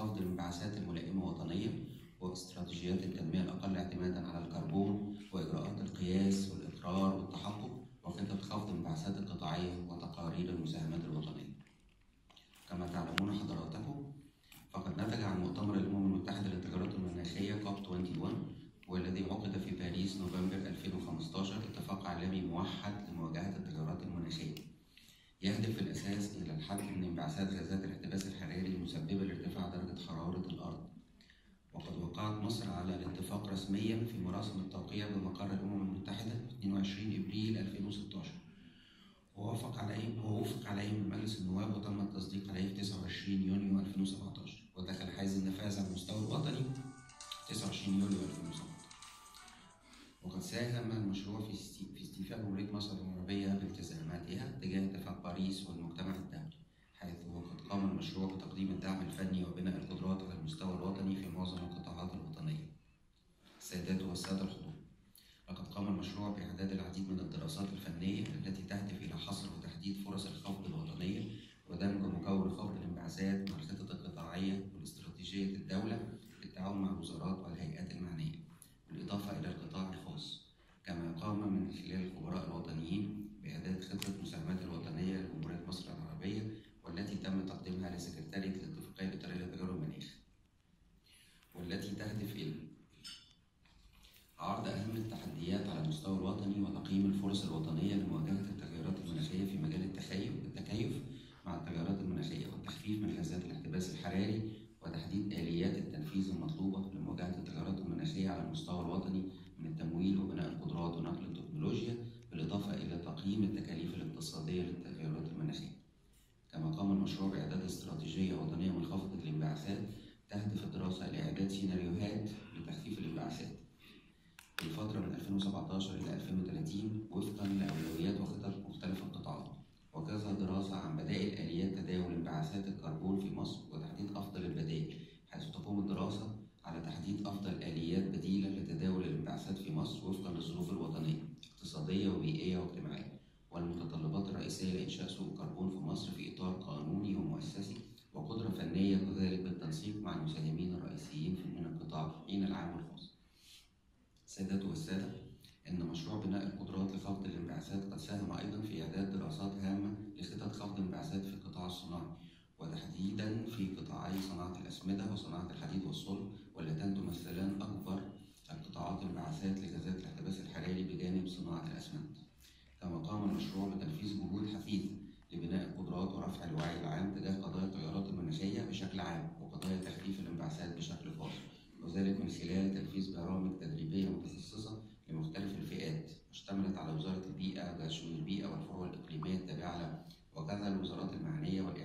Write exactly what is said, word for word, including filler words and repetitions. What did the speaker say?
خفض الانبعاثات الملائمة وطنيا، واستراتيجيات التنمية الأقل اعتمادا على الكربون، وإجراءات القياس والإقرار والتحقق، وخطط خفض الانبعاثات القطاعية، وتقارير المساهمات الوطنية. كما تعلمون حضراتكم، فقد نتج عن مؤتمر الأمم المتحدة للتغيرات المناخية كوب واحد وعشرين والذي عقد في باريس نوفمبر ألفين وخمستاشر اتفاق عالمي موحد لمواجهة التغيرات المناخية يهدف في الأساس إلى الحد من انبعاثات غازات الاحتباس الحراري المسببة لارتفاع درجة حرارة الأرض. وقد وقعت مصر على الاتفاق رسميا في مراسم التوقيع بمقر الأمم المتحدة اثنين وعشرين إبريل ألفين وستاشر، ووافق عليه ووافق عليه من مجلس النواب وتم التصديق عليه في تسعة وعشرين يونيو ألفين وسبعتاشر، ودخل حيز النفاذ على المستوى الوطني تسعة وعشرين يوليو ألفين وسبعتاشر. وقد ساهم المشروع في في استيفاء جمهورية مصر العربية بالتزاماتها تجاه اتفاق باريس والمجتمع الدولي، حيث وقد قام المشروع بتقديم الدعم الفني وبناء القدرات على المستوى الوطني في معظم القطاعات الوطنية. السيدات والسادة الحضور، لقد قام المشروع بإعداد العديد من الدراسات الفنية التي تهدف إلى حصر وتحديد فرص الخفض الوطنية، ودمج مكون خفض الانبعاثات مع الخطط القطاعية والاستراتيجية الدولة بالتعاون مع الوزارات والهيئات المعنية، بالإضافة إلى القطاع الخاص. كما قام من خلال الخبراء الوطنيين بإعداد خطة المساهمات الوطنية لجمهورية مصر العربية، والتي تم تقديمها لسكرتارية الاتفاقية الإطارية لتغير المناخ، والتي تهدف إلى عرض أهم التحديات على المستوى الوطني وتقييم الفرص الوطنية لمواجهة التغيرات المناخية في مجال التكيف التكيف مع التغيرات المناخية والتخفيف من غازات الاحتباس الحراري، وتحديد آليات التنفيذ المطلوبة لمواجهة التغيرات المناخية على المستوى الوطني من التمويل وبناء القدرات ونقل التكنولوجيا، بالإضافة إلى تقييم التكاليف الاقتصادية للتغيرات المناخية. كما قام المشروع بإعداد استراتيجية وطنية منخفضة الانبعاثات تهدف الدراسة لإعداد سيناريوهات لتخفيف الانبعاثات في الفترة من ألفين وسبعتاشر إلى ألفين وثلاثين وفقا لأولويات وخطط مختلف القطاعات، وكذا دراسة عن بدائل آليات تداول انبعاثات الكربون في مصر وتحديد أفضل البدائل، حيث تقوم الدراسة على تحديد أفضل آليات بديلة لتداول الانبعاثات في مصر وفقا للظروف الوطنية اقتصادية وبيئية واجتماعية، والمتطلبات الرئيسية لإنشاء سوق كربون في مصر في إطار قانوني ومؤسسي وقدرة فنية، وذلك بالتنسيق مع المساهمين الرئيسيين من القطاعين العام والخاص. السيدات والسادة، إن مشروع بناء القدرات لخفض الانبعاثات قد ساهم أيضا في إعداد دراسات هامة لخطط خفض الانبعاثات في القطاع الصناعي، وتحديدا في قطاعي صناعة الأسمدة وصناعة الحديد والصلب، واللتان تمثلان أكبر القطاعات انبعاثات لغازات الاحتباس الحراري بجانب صناعة الأسمنت. كما قام المشروع بتنفيذ جهود حثيثة لبناء القدرات ورفع الوعي العام تجاه قضايا التغيرات المناخية بشكل عام وقضايا تخفيف الانبعاثات بشكل خاص، وذلك من خلال تنفيذ برامج تدريبية متخصصة لمختلف الفئات اشتملت على وزارة البيئة وتشغيل البيئة والفروع الإقليمية التابعة لها، وكذا الوزارات المعنية والإعلام